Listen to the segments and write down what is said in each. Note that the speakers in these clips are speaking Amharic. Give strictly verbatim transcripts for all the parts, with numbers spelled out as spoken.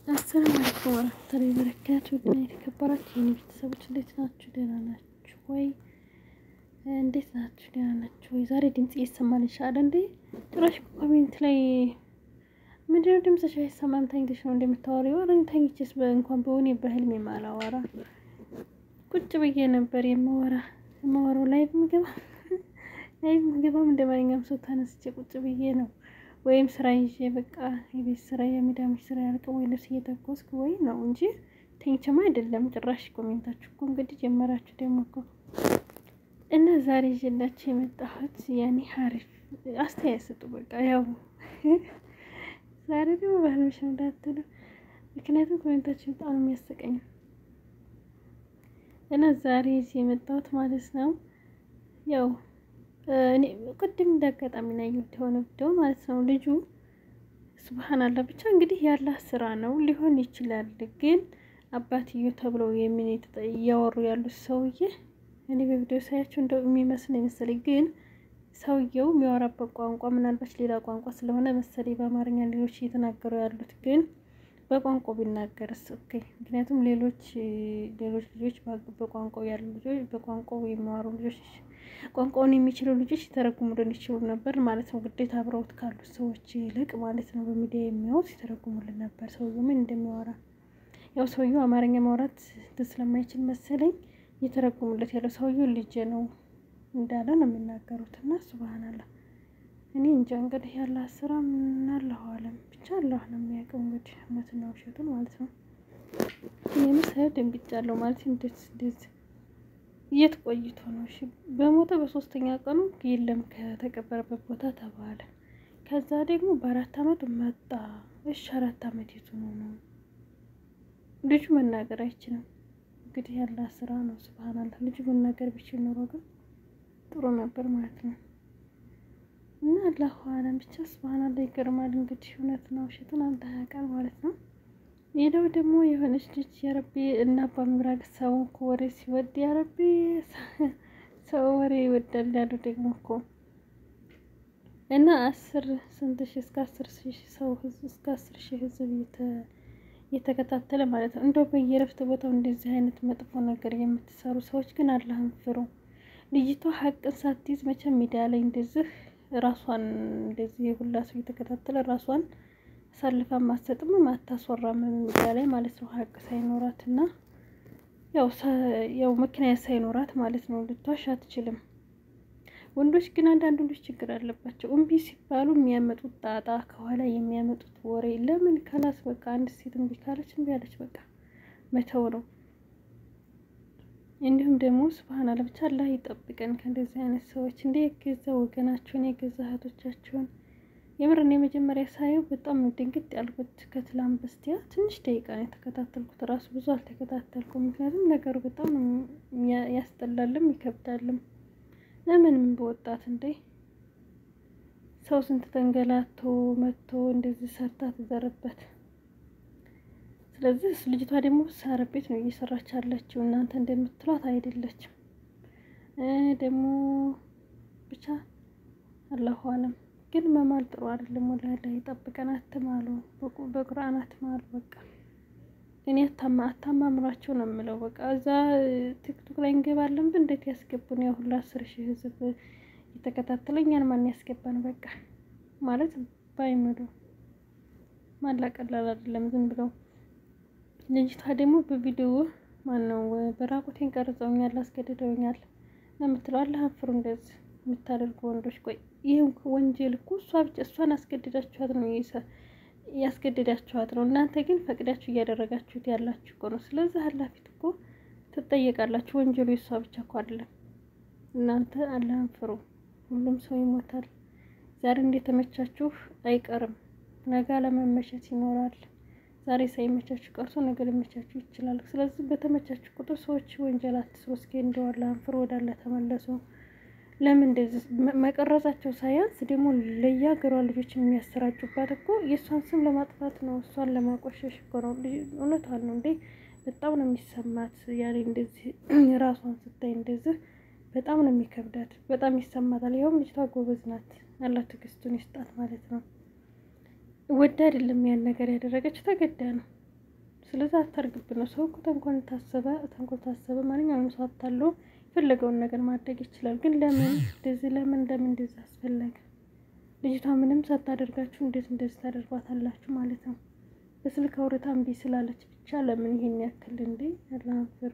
السلام عليكم ورحمة الله وبركاته. دنا የተከበራችሁ የኔ ቤተሰቦች እንዴት ናችሁ? ደህና ናችሁ ወይ? እንዴት ናችሁ? ደህና ናችሁ ወይ? ዛሬ ድምጽ እየሰማን ይሻላል እንዴ? ጭራሽ ኮሜንት ላይ ምንድነው ድምጽሽ አይሰማም ተኝተሽ ነው እንደምታወሪው? አረ ተኝቼስ እንኳን በሆነ በህልሜ ማላወራ ቁጭ ብዬ ነበር የማወራ የማወራው ላይቭ ምገባ ላይቭ ምገባም እንደማንኛውም ሰው ተነስቼ ቁጭ ብዬ ነው ወይም ስራ ይዤ በቃ የቤት ስራ የሚዳምሽ ስራ ያልቀው ወይ ልብስ እየተኮስኩ ወይ ነው እንጂ ተኝቼማ አይደለም። ጭራሽ ኮሜንታችሁ እኮ እንግዲህ ጀመራችሁ ደግሞ እኮ እና ዛሬ ይዤላችሁ የመጣሁት ያኔ አሪፍ አስተያየት ስጡ። በቃ ያው ዛሬ ደግሞ ባህልሽ እንዳትሉ ምክንያቱም ኮሜንታችሁ በጣም የሚያስቀኝ እና ዛሬ ይዤ የመጣሁት ማለት ነው ያው እኔ ቅድም እንዳጋጣሚ ነው የሆነ ቪዲዮ ማለት ነው ልጁ ሱብሃንአላህ ብቻ እንግዲህ ያላህ ስራ ነው ሊሆን ይችላል። ግን አባትየው ተብለው የምን ያወሩ ያሉት ሰውዬ እኔ በቪዲዮ ሳያቸው እንደው የሚመስል መሰለኝ። ግን ሰውየው የሚያወራበት ቋንቋ ምናልባት ሌላ ቋንቋ ስለሆነ መሰለኝ በአማርኛ ሌሎች እየተናገሩ ያሉት ግን በቋንቋው ቢናገርስ ኦኬ። ምክንያቱም ሌሎች ሌሎች ልጆች በቋንቋው ያሉ ልጆች በቋንቋው የሚያወሩ ልጆች ቋንቋውን የሚችሉ ልጆች ይተረጉሙልን ይችላሉ ነበር ማለት ነው። ግዴታ አብረውት ካሉ ሰዎች ይልቅ ማለት ነው በሚዲያ የሚያወሩት ይተረጉሙልን ነበር ሰውየው ምን እንደሚያወራ። ያው ሰውየው አማርኛ ማውራት ስለማይችል መሰለኝ ይተረጉሙለት ያለው ሰውየው ልጅ ነው እንዳለ ነው የሚናገሩት። እና ሱብሃንአላህ እኔ እንጃ እንግዲህ ያለ ስራ ምን አላህ አለም ብቻ አላህ ነው የሚያውቀው እንግዲህ እውነትና ውሸቱን ማለት ነው። እኔም ሳይሆን ደንግጫለሁ ማለት እንዴት እንዴት የት ቆይቶ ነው? እሺ በሞተ በሶስተኛ ቀኑ የለም ከተቀበረበት ቦታ ተባለ። ከዛ ደግሞ በአራት አመት መጣ። እሺ አራት አመት የቱ ነው ነው? ልጁ መናገር አይችልም። እንግዲህ ያለ ስራ ነው ሱብሃንአላህ። ልጁ መናገር ቢችል ኖሮ ግን ጥሩ ነበር ማለት ነው። እና አላህ አለም ብቻ ሱብሃንአላህ ይገርማል። እንግዲህ እውነት ነው ውሸቱን አንተ ያውቃል ማለት ነው። ሌላው ደግሞ የሆነች ልጅ ያረቢ እና አባ ምራቅ ሰው ወሬ ሲወድ ያረቢ ሰው ወሬ ይወዳል ያሉ ደግሞ እኮ እና አስር ስንት ሺህ እስከ አስር ሺህ ሰው እስከ አስር ሺህ ህዝብ የተከታተለ ማለት ነው። እንደው በየረፍት ቦታው እንደዚህ አይነት መጥፎ ነገር የምትሰሩ ሰዎች ግን አላህን ፍሩ። ልጅቷ ሀቅን ሳትይዝ መቼም ሚዲያ ላይ እንደዚህ ራሷን እንደዚህ ሁላ ሰው የተከታተለ ራሷን ሳልፋ ማሰጥም ማታስወራም ሚዲያ ላይ ማለት ነው። ሀቅ ሳይኖራትና ያው ያው ምክንያት ሳይኖራት ማለት ነው ልትዋሽ አትችልም። ወንዶች ግን አንዳንድ ወንዶች ችግር አለባቸው። እምቢ ሲባሉ የሚያመጡት ጣጣ ከኋላ የሚያመጡት ወሬ ለምን ካላስ በቃ አንድ ሴት እምቢ ካለች እምቢ አለች በቃ መተው ነው። እንዲሁም ደግሞ ሱብሃንአላህ ብቻ አላህ ይጠብቀን ከእንደዚህ አይነት ሰዎች እንደ የገዛ ወገናቸውን የገዛ እህቶቻቸውን የምር እኔ መጀመሪያ ሳየው በጣም ድንግጥ ያልኩት ከትላንት በስቲያ ትንሽ ደቂቃ ነው የተከታተልኩት። ራሱ ብዙ አልተከታተልኩም ምክንያቱም ነገሩ በጣም ያስጠላልም ይከብዳልም። ለምን በወጣት እንዴ ሰው ስንት ተንገላቶ መጥቶ እንደዚህ ሰርታ ተዘረበት። ስለዚህ ልጅቷ ደግሞ ሳር ቤት ነው እየሰራች ያለችው እናንተ እንደምትሏት አይደለችም። ደግሞ ብቻ አላሁ አለም ግን መማል ጥሩ አይደለም። ወላሂ ይጠብቀን። አትማሉ በቁርአን አትማሉ በቃ እኔ አታማ አታማምራቸው ነው የምለው። በቃ እዛ ቲክቶክ ላይ እንገባለን እንዴት ያስገቡን ያው ሁላ አስር ሺህ ህዝብ የተከታተለኛል ማን ያስገባን በቃ ማለት ባይመዱ ማላቀላል አይደለም ዝም ብለው። ልጅቷ ደግሞ በቪዲዮ ማን ነው በራቁቴን ቀርጸውኛል አስገድደውኛል ለምትለው አላህ አፍሩ እንደዚህ የምታደርጉ ወንዶች። ቆይ ይሄን ወንጀል እኮ እሷ ብቻ እሷን አስገድዳችኋት ነው ያስገድዳችኋት ነው። እናንተ ግን ፈቅዳችሁ እያደረጋችሁት ያላችሁ እኮ ነው። ስለዚህ አላህ ፊት እኮ ትጠየቃላችሁ። ወንጀሉ የሷ ብቻ እኮ አይደለም። እናንተ አላህን ፍሩ። ሁሉም ሰው ይሞታል። ዛሬ እንደተመቻችሁ አይቀርም ነገ ለመመቸት ይኖራል። ዛሬ ሳይመቻችሁ ቀርቶ ነገ ሊመቻችሁ ይችላል። ስለዚህ በተመቻችሁ ቁጥር ሰዎች ወንጀል አትስሩ። እስኪ እንደው አላህን ፍሩ ወደ አላህ ተመለሱ። ለምን እንደዚህ መቀረጻቸው ሳያንስ ደግሞ ለያገሯ ልጆች የሚያሰራጩባት እኮ የሷን ስም ለማጥፋት ነው እሷን ለማቆሸሽ እኮ ነው። እውነታን ነው እንዴ በጣም ነው የሚሰማት። ያኔ እንደዚህ ራሷን ስታይ እንደዚህ በጣም ነው የሚከብዳት በጣም ይሰማታል። ይሄው ልጅቷ ጎበዝ ናት አላህ ትዕግስቱን ይስጣት ማለት ነው። ወዳ አይደለም ያን ነገር ያደረገች ተገዳ ነው። ስለዚህ አታርግብን ነው። ሰው እኮ ተንኮል ታሰበ ተንኮል ታሰበ ማንኛውንም ሰው አታሎ የፈለገውን ነገር ማድረግ ይችላል። ግን ለምን እንደዚህ ለምን ለምን እንደዚህ አስፈለገ? ልጅቷ ምንም ሳታደርጋችሁ እንዴት እንደዚህ ታደርጓታላችሁ ማለት ነው? በስልክ አውርታ እምቢ ስላለች ብቻ ለምን ይሄን ያክል እንዴ? አላፈሩ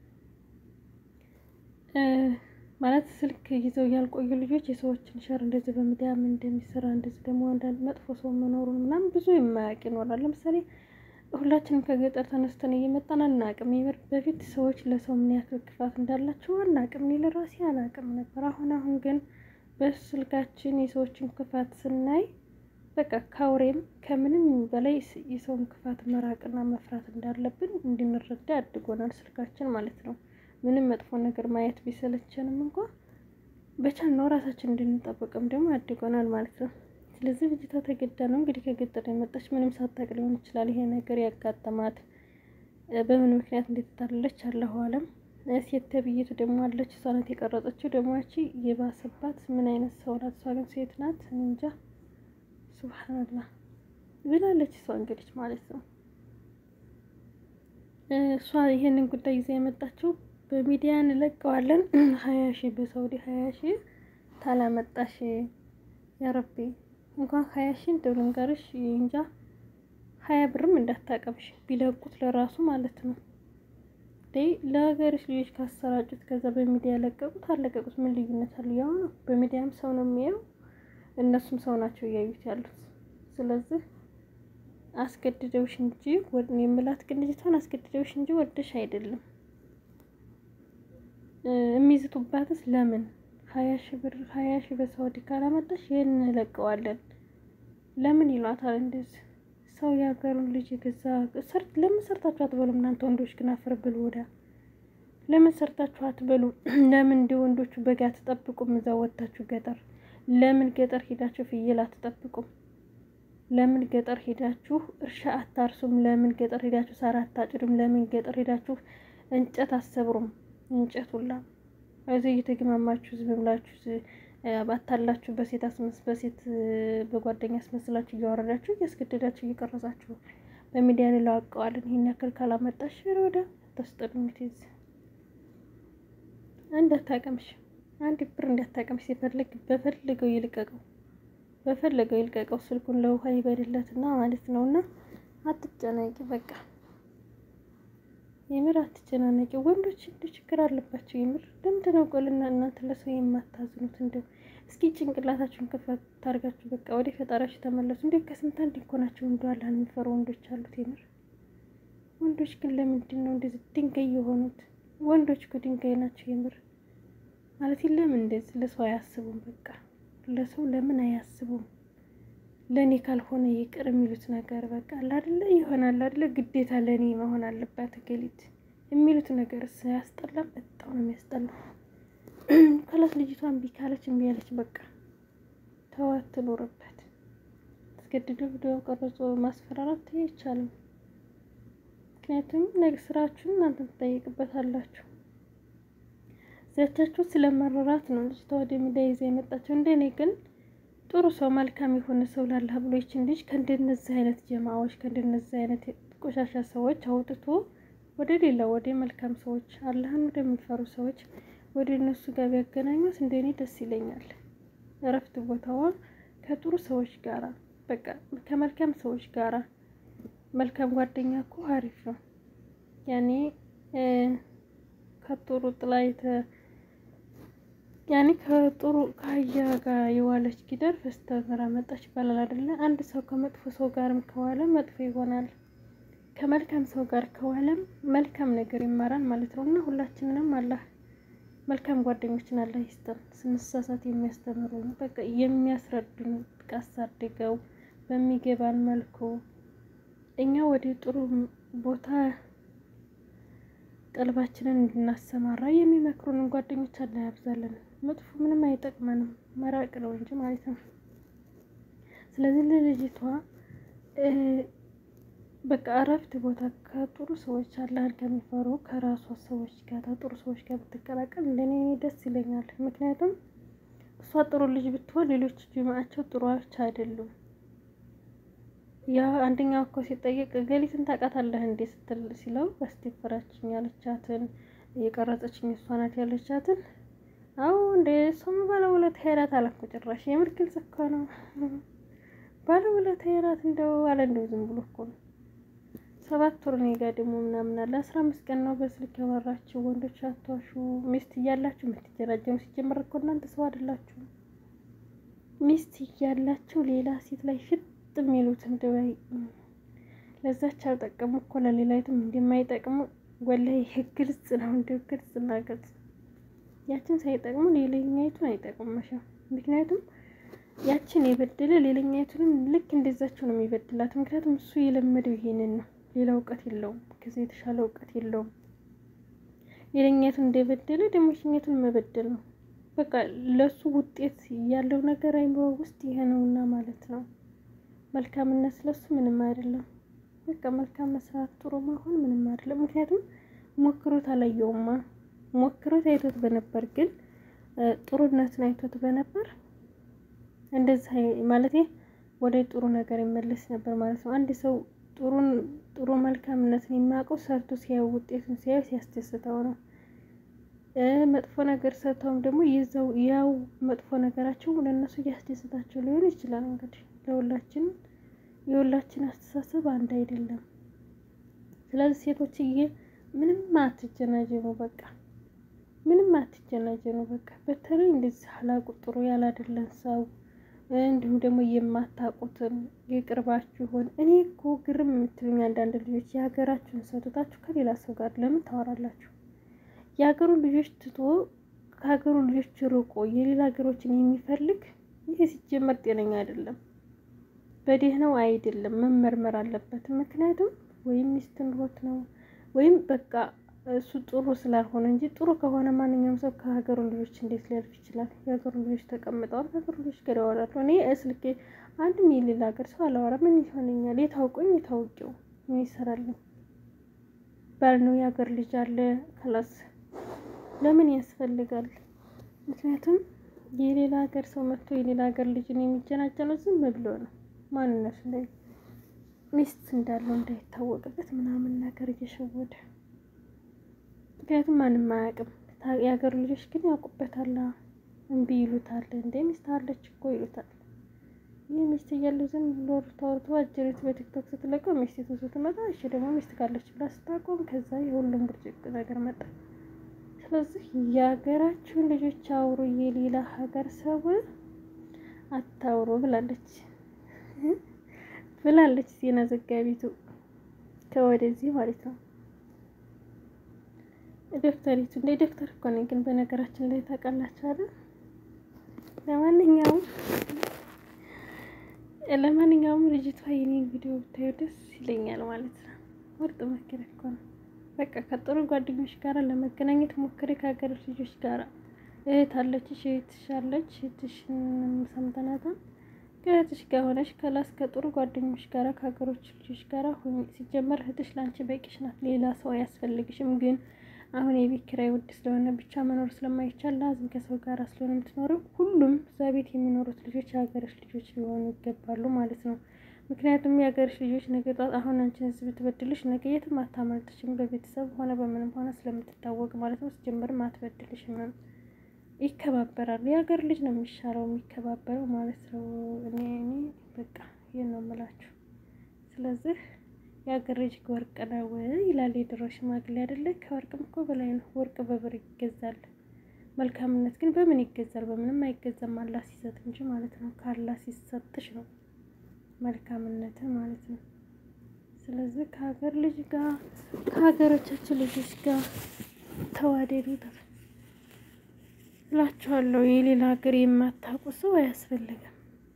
ማለት ስልክ ይዘው ያልቆዩ ልጆች የሰዎችን ሸር እንደዚህ በሚዲያ ምን እንደሚሰራ እንደዚህ ደግሞ አንዳንድ መጥፎ ሰው መኖሩን ምናምን ብዙ የማያውቅ ይኖራል። ለምሳሌ ሁላችንም ከገጠር ተነስተን እየመጣን አናውቅም። የምር በፊት ሰዎች ለሰው ምን ያክል ክፋት እንዳላቸው አናውቅም። እኔ ለራሴ አላውቅም ነበር። አሁን አሁን ግን በስልካችን የሰዎችን ክፋት ስናይ በቃ ካውሬም ከምንም በላይ የሰውን ክፋት መራቅና መፍራት እንዳለብን እንድንረዳ አድርጎናል ስልካችን ማለት ነው። ምንም መጥፎ ነገር ማየት ቢሰለቸንም እንኳን በቻልነው ራሳችን እንድንጠብቅም ደግሞ አድርጎናል ማለት ነው። ስለዚህ ልጅቷ ተገዳ ነው እንግዲህ ከገጠር የመጣች ምንም ሳታውቅ ሊሆን ይችላል ይሄ ነገር ያጋጠማት። በምን ምክንያት እንደተታለለች አላሁ አለም። ሴት ተብዬቱ ደግሞ አለች፣ እሷ ናት የቀረጸችው። ደግሞ ያቺ የባሰባት ምን አይነት ሰው ናት? እሷ ግን ሴት ናት እንጃ። ሱብሃንአላህ ብላለች እሷ እንግዲህ ማለት ነው። እሷ ይሄንን ጉዳይ ይዛ የመጣችው በሚዲያ እንለቀዋለን ሀያ ሺህ በሳውዲ ሀያ ሺህ ታላመጣሽ ያ ረቢ እንኳን ሀያ ሺህ እንደው ልንገርሽ እንጃ ሀያ ብርም እንዳታቀምሽ ቢለቁት ለራሱ ማለት ነው። ደይ ለሀገርሽ ልጆች ካሰራጩት ከዛ በሚዲያ ለቀቁት አለቀቁት ምን ልዩነት አለ? ያው ነው። በሚዲያም ሰው ነው የሚያየው፣ እነሱም ሰው ናቸው እያዩት ያሉት። ስለዚህ አስገድደውሽ እንጂ ወድኔ የምላት ግን ልጅቷን አስገድደውሽ እንጂ ወደሽ አይደለም። የሚይዝቱባትስ ለምን ሀያ ሺህ ብር ሀያ ሺህ በሳውዲ ካላመጣሽ ይሄን እንለቀዋለን ለምን ይሏታል? እንደዚህ ሰው ያገሩን ልጅ ገዛ ሰርት ለምን ሰርታችሁ አትበሉም? እናንተ ወንዶች ግን አፈር ብሉ። ወዳ ለምን ሰርታችሁ አትበሉ? ለምን እንደ ወንዶቹ በጋ አትጠብቁም? እዛ ወጣችሁ ገጠር ለምን ገጠር ሄዳችሁ ፍየል አትጠብቁም? ለምን ገጠር ሄዳችሁ እርሻ አታርሱም? ለምን ገጠር ሄዳችሁ ሳር አታጭዱም? ለምን ገጠር ሄዳችሁ እንጨት አሰብሩም? እንጨቱላ እዚህ እየተገማማችሁ ዝም ብላችሁ ባታላችሁ በሴት አስመስ በሴት በጓደኛ አስመስላችሁ እያወረዳችሁ እያስገደዳችሁ እየቀረጻችሁ በሚዲያ ላይ ላቀዋለን። ይሄን ያክል ካላመጣሽ ወደ ተስጠሉት ይዝ እንዳታቀምሽ አንድ ብር እንዳታቀምሽ ሲፈልግ በፈልገው ይልቀቀው በፈልገው ይልቀቀው ስልኩን ለውሃ ይበድለትና ማለት ነውና አትጨናቂ በቃ የምር አትጨናነቂ። ወንዶች እንደ ችግር አለባቸው የምር ለምንድነው ቆልና እናንተ ለሰው የማታዝኑት? እንደው እስኪ ጭንቅላታችሁን ከፈት ታርጋችሁ በቃ ወደ ፈጣሪያችሁ ተመለሱ። እንዴ ከስንት አንድ እንኳናችሁ እንደው አላህን የሚፈሩ ወንዶች አሉት የምር። ወንዶች ግን ለምንድን ነው እንደዚህ ድንጋይ የሆኑት? ወንዶች እኮ ድንጋይ ናቸው የምር ማለት ለምን እንደዚህ ለሰው አያስቡም? በቃ ለሰው ለምን አያስቡም? ለኔ ካልሆነ ይቅር የሚሉት ነገር በቃ አይደለ ይሆናል አይደለ ግዴታ ለኔ መሆን አለባት ገሊት የሚሉት ነገር ያስጠላ። በጣም ነው የሚያስጠላው። ከላስ ልጅቷን ቢካለች እምቢ ያለች በቃ ተዋት ትኖርበት። ተስገድደው ቪዲዮ ቀርጾ ማስፈራራት አይቻልም። ምክንያቱም ነገ ስራችሁን እናንተ ትጠይቅበታላችሁ። ዘቻችሁ ስለመረራት ነው ልጅቷ ወደ ሚዲያ ይዛ የመጣችው። እንደኔ ግን ጥሩ ሰው መልካም የሆነ ሰው ላላህ ብሎ ይችን ልጅ ከእንደነዚህ አይነት ጀማዎች ከእንደነዚህ አይነት ቆሻሻ ሰዎች አውጥቶ ወደ ሌላ ወደ መልካም ሰዎች አላህን ወደሚፈሩ ሰዎች ወደ እነሱ ጋር ቢያገናኙት እንደኔ ደስ ይለኛል። እረፍት ቦታዋ ከጥሩ ሰዎች ጋራ በቃ ከመልካም ሰዎች ጋራ መልካም ጓደኛ እኮ አሪፍ ነው። ያኔ ከጥሩ ጥላይተ ያኔ ከጥሩ ካያ ጋር የዋለች ጊደር ፈስተራ መጣች ይባላል አይደለ? አንድ ሰው ከመጥፎ ሰው ጋርም ከዋለ መጥፎ ይሆናል፣ ከመልካም ሰው ጋር ከዋለም መልካም ነገር ይማራል ማለት ነው። እና ሁላችንንም አላህ መልካም ጓደኞችን አላህ ይስጠን። ስንሳሳት የሚያስተምሩን በቃ የሚያስረዱን ቀስ አድርገው በሚገባን መልኩ እኛ ወደ ጥሩ ቦታ ቀልባችንን እንድናሰማራ የሚመክሩን ጓደኞች አላህ ያብዛልን። መጥፎ ምንም አይጠቅመንም መራቅ ነው እንጂ ማለት ነው። ስለዚህ ለልጅቷ በቃ አረፍት ቦታ ከጥሩ ሰዎች አላህን ከሚፈሩ ከራሷ ሰዎች ጋር ጥሩ ሰዎች ጋር ብትቀላቀል ለኔ ደስ ይለኛል። ምክንያቱም እሷ ጥሩ ልጅ ብትሆን ሌሎች ጅማዓቸው ጥሩዎች አይደሉም። ያ አንደኛው እኮ ሲጠየቅ ገሊትን ታውቃታለህ እንዴ ስትል ሲለው በስቲፈራችን ያለቻትን የቀረጸችኝ እሷ ናት ያለቻትን አው እንደ ሰሙ ባለውለታ ሄራት አለኩ ጭራሽ የምር ግልጽ እኮ ነው ባለውለታ ሄራት እንደው አለ እንደው ዝም ብሎ እኮ ነው ሰባት ወር ነው ጋር ደግሞ ምናምን አለ አስራ አምስት ቀን ነው በስልክ ያወራችሁ ወንዶች አትዋሹ ሚስት እያላችሁ ምትጀናጀኑ ሲጀመር እኮ እናንተ ሰው አይደላችሁ ሚስት እያላችሁ ሌላ ሴት ላይ ሽጥ የሚሉት እንደው ለዛች አልጠቀሙ እኮ ለሌላይቱም እንደማይጠቅሙ ወላሂ ግልጽ ነው እንደው ግልጽ እና ግልጽ ያችን ሳይጠቅሙ ሌላኛይቱን አይጠቅሙሽ ምክንያቱም ያችን የበደለ ሌላኛይቱንም ልክ እንደዛቸው ነው የሚበድላት ምክንያቱም እሱ የለመደው ይሄንን ነው ሌላ እውቀት የለውም ከዚህ የተሻለ እውቀት የለውም ሌላኛይቱን እንደበደለ ደግሞ ሽኛቱን መበደል ነው በቃ ለሱ ውጤት ያለው ነገር አይምሮ ውስጥ ይሄ ነውና ማለት ነው መልካምነት ለሱ ምንም አይደለም በቃ መልካም መስራት ጥሩ መሆን ምንም አይደለም ምክንያቱም ሞክሮት አላየውማ ሞክሮት አይቶት በነበር ግን ጥሩነትን አይቶት በነበር እንደዛ ማለት ወደ ጥሩ ነገር ይመለስ ነበር ማለት ነው አንድ ሰው ጥሩን ጥሩ መልካምነትን የሚያውቀው ሰርቶ ሲያው ውጤቱን ሲያው ሲያስደስተው ነው መጥፎ ነገር ሰርተውም ደግሞ ይዘው ያው መጥፎ ነገራቸው ለነሱ ያስደስታቸው ሊሆን ይችላል እንግዲህ ለሁላችን የሁላችን አስተሳሰብ አንድ አይደለም ስለዚህ ሴቶችዬ ምንም አትጀናጀኑ በቃ ምንም አትጀናጀኑ በቃ በተለይ እንደዚህ አላቁጥሩ ያላደለን ሰው እንዲሁም ደግሞ የማታውቁትን ይቅርባችሁን እኔ እኮ ግርም የምትሉኝ አንዳንድ ልጆች የሀገራችሁን ሰጥታችሁ ከሌላ ሰው ጋር ለምን ታወራላችሁ የሀገሩ ልጆች ትቶ ከሀገሩ ልጆች ርቆ የሌላ ሀገሮችን የሚፈልግ ይሄ ሲጀመር ጤነኛ አይደለም በደህናው አይደለም መመርመር አለበት ምክንያቱም ወይም ሚስትን ሮት ነው ወይም በቃ እሱ ጥሩ ስላልሆነ እንጂ ጥሩ ከሆነ ማንኛውም ሰው ከሀገሩ ልጆች እንዴት ሊያልፍ ይችላል የሀገሩ ልጆች ተቀምጠዋል ከሀገሩ ልጆች ጋር ያወራሉ እኔ እስልኬ አንድ ሚሊዮን ሀገር ሰው አላወራ ምን ይሆነኛል የታውቁኝ የታውቂው ምን ይሰራልኝ ባል ነው የሀገር ልጅ አለ ከላስ ለምን ያስፈልጋል ምክንያቱም የሌላ ሀገር ሰው መጥቶ የሌላ ሀገር ልጅን የሚጀናጀነው ዝም ብሎ ነው ማንነቱ ላይ ሚስት እንዳለው እንዳይታወቅበት ምናምን ነገር እየሸወደ ምክንያቱም ማንም አያውቅም የሀገር ልጆች ግን ያውቁበታል እንቢ ይሉታል እንደ ሚስት አለች እኮ ይሉታል ይሄ ሚስት እያለ ዝም ብሎ ተወርቶ አጀሪት በቲክቶክ ስትለቀው ሚስት ይዘው ስትመጣ እሺ ደግሞ ሚስት ካለች ብላ ስታቆም ከዛ የሁሉም ብርጭቅ ነገር መጣ ስለዚህ የሀገራችሁን ልጆች አውሩ የሌላ ሀገር ሰው አታውሩ ብላለች ብላለች ዜና ዘጋቢቱ ከወደዚህ ማለት ነው ዶክተሪቱ እንደ ዶክተር እኮ ነኝ ግን በነገራችን ላይ ታውቃላችሁ አይደል ለማንኛውም ለማንኛውም ልጅቷ የኔን ቪዲዮ ብታዩ ደስ ይለኛል ማለት ነው ወርጥ መከረ እኮ ነው በቃ ከጥሩ ጓደኞች ጋር ለመገናኘት ሞክሪ ከሀገር ልጆች ጋር እህት አለችሽ እህትሽ አለች እህትሽን ሰምተናታል ከእህትሽ ጋር ሆነሽ ከላስ ከጥሩ ጓደኞች ጋር ከሀገሮች ልጆች ጋር ሁኚ ሲጀመር እህትሽ ላንቺ በቂሽ ናት ሌላ ሰው አያስፈልግሽም ግን አሁን የቤት ኪራይ ውድ ስለሆነ ብቻ መኖር ስለማይቻል ላዝም ከሰው ጋር ስለሆነ የምትኖረው ሁሉም እዛ ቤት የሚኖሩት ልጆች የሀገርሽ ልጆች ሊሆኑ ይገባሉ ማለት ነው ምክንያቱም የሀገርሽ ልጆች ነገ ጧት አሁን አንቺን ህዝብ ትበድልሽ ነገ የትም አታመልጥሽም በቤተሰብ ሆነ በምንም ሆነ ስለምትታወቅ ማለት ነው ሲጀመርም አትበድልሽም ይከባበራሉ የሀገር ልጅ ነው የሚሻለው የሚከባበረው ማለት ነው እኔ እኔ በቃ ይሄን ነው የምላችሁ ስለዚህ የሀገር ልጅ ወርቅ ነው ይላል የድሮ ሽማግሌ አይደለ ከወርቅም እኮ በላይ ነው ወርቅ በብር ይገዛል መልካምነት ግን በምን ይገዛል በምንም አይገዛም አላህ ሲሰጥ እንጂ ማለት ነው ካላህ ሲሰጥሽ ነው መልካምነት ማለት ነው ስለዚህ ከሀገር ልጅ ጋር ከሀገሮቻችን ልጆች ጋር ተዋደዱ ላችኋለሁ የሌላ ሀገር የማታውቁ ሰው አያስፈልግም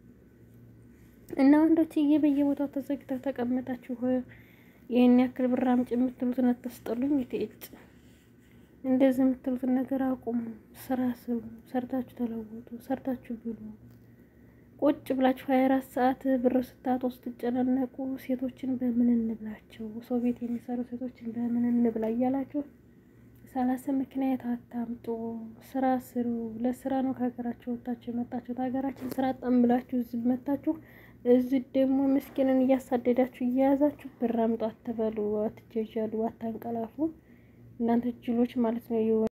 እና ወንዶችዬ በየቦታው ተዘግተው ተቀመጣችሁ ይሄን ያክል ብር አምጪ የምትሉትን አትስጠሉኝ ይተጭ እንደዚህ የምትሉትን ነገር አቁሙ ስራ ስሩ ሰርታችሁ ተለወጡ ሰርታችሁ ብሉ ቁጭ ብላችሁ ሃያ አራት ሰዓት ብር ስታጡ ስትጨናነቁ ሴቶችን በምን እንብላቸው ሰው ቤት የሚሰሩ ሴቶችን በምን እንብላ እያላችሁ ሰላሳ ምክንያት አታምጡ ስራ ስሩ ለስራ ነው ከሀገራችሁ ወጣችሁ የመጣችሁ ሀገራችን ስራ አጣም ብላችሁ ዝም መጣችሁ እዚህ ደግሞ ምስኪንን እያሳደዳችሁ እየያዛችሁ ብር አምጡ አትበሉ፣ አትጀጃሉ፣ አታንቀላፉ እናንተ ጅሎች ማለት ነው።